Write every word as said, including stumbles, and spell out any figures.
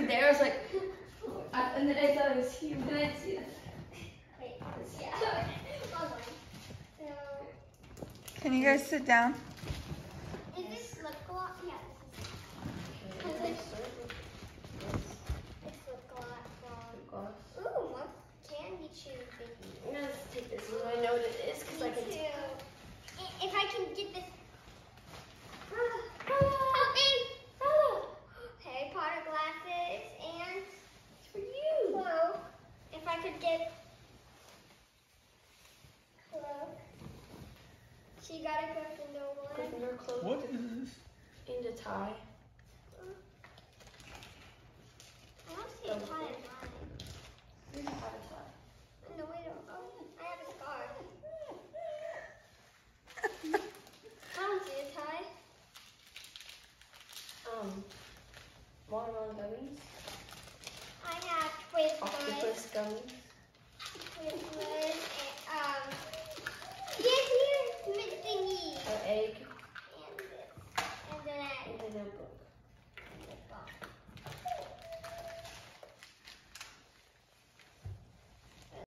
there. I was like, I, and then I thought it was huge. And I didn't see that. Wait, yeah. Hold on. So, Can you guys sit down? is this lip gloss? Yeah, this is. It's lip gloss from. Ooh, what candy chew thingy. I'm gonna take this one. I know what it is because I can Me tell. too. I- If I can get this. Help me! Harry Potter glasses and It's for you. cloak. If I could get cloak. She got a Gryffindor one. Gryffindor cloak. What is this? And a tie. I don't see a tie in mine. You can have a tie. No, I don't. Oh, I have a scarf. I don't see a tie. Um, watermelon gummies. I have twist gummies. Octopus gummies.